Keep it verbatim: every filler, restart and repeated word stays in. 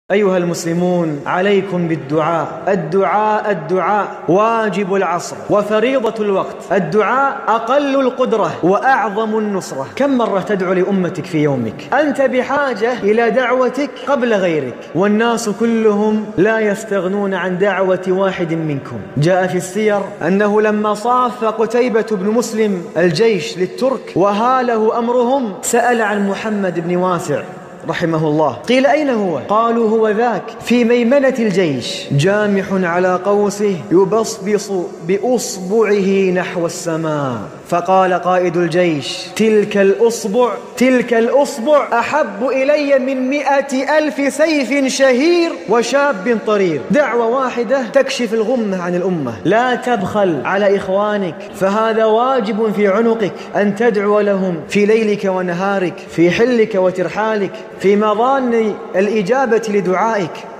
أيها المسلمون، عليكم بالدعاء. الدعاء الدعاء واجب العصر وفريضة الوقت. الدعاء أقل القدرة وأعظم النصرة. كم مرة تدعو لأمتك في يومك؟ أنت بحاجة إلى دعوتك قبل غيرك، والناس كلهم لا يستغنون عن دعوة واحد منكم. جاء في السير أنه لما صاف قتيبة بن مسلم الجيش للترك وهاله أمرهم، سأل عن محمد بن واسع رحمه الله. قيل أين هو؟ قالوا هو ذاك في ميمنة الجيش جامح على قوسه يبصبص بأصبعه نحو السماء. فقال قائد الجيش: تلك الأصبع تلك الأصبع أحب إلي من مئة ألف سيف شهير وشاب طرير. دعوة واحدة تكشف الغمة عن الأمة. لا تبخل على إخوانك، فهذا واجب في عنقك أن تدعو لهم في ليلك ونهارك، في حلك وترحالك، في مظان الإجابة لدعائك.